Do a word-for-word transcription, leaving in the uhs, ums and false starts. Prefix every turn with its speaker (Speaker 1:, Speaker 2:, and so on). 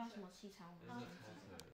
Speaker 1: 需要什么器材，我们先记着。